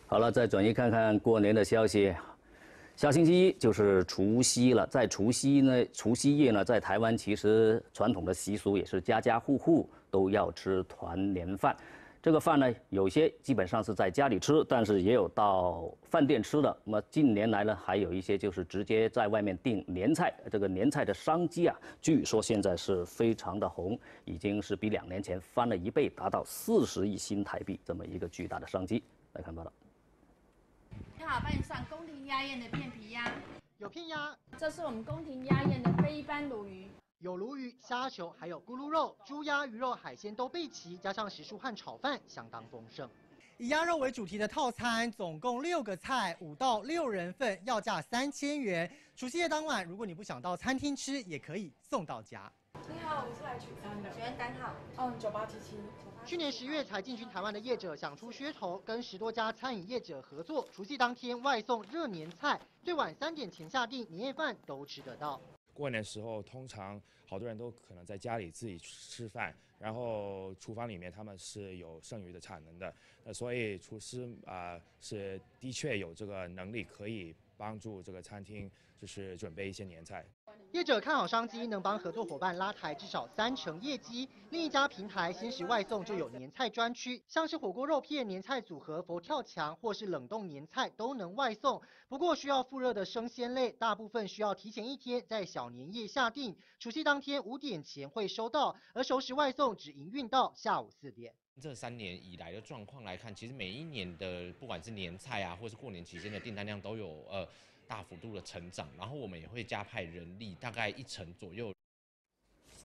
好了，再转移看看过年的消息。下星期一就是除夕了，在除夕夜呢，在台湾其实传统的习俗也是家家户户都要吃团年饭。这个饭呢，有些基本上是在家里吃，但是也有到饭店吃的。那么近年来呢，还有一些就是直接在外面订年菜。这个年菜的商机啊，据说现在是非常的红，已经是比2年前翻了1倍，达到40亿新台币这么一个巨大的商机。来看报道。 你好，帮你上宫廷鸭宴的片皮鸭。 有片鸭， 这是我们宫廷鸭宴的非一般鲈鱼。 有鲈鱼、虾球，还有咕噜肉、猪鸭、鱼肉、海鲜都备齐，加上时蔬和炒饭，相当丰盛。以鸭肉为主题的套餐，总共6个菜，5到6人份，要价3000元。除夕夜当晚，如果你不想到餐厅吃，也可以送到家。 你好，我是来取餐的， 请问单号 9877。 去年10月才进军台湾的业者想出噱头，跟10多家餐饮业者合作，除夕当天外送热年菜，最晚3点前下订，年夜饭都吃得到。 过年的时候，通常好多人都可能在家里自己吃饭，然后厨房里面他们是有剩余的产能的，所以厨师是的确有这个能力可以帮助这个餐厅就是准备一些年菜。 业者看好商机，能帮合作伙伴拉抬至少30%业绩。另一家平台鲜食外送就有年菜专区，像是火锅肉片年菜组合、佛跳墙或是冷冻年菜都能外送。不过需要复热的生鲜类，大部分需要提前1天在小年夜下订，除夕当天5点前会收到，而熟食外送只营运到下午4点。 这3年以来的状况来看，其实每一年的不管是年菜啊，或是过年期间的订单量都有大幅度的成长，然后我们也会加派人力，大概1成左右。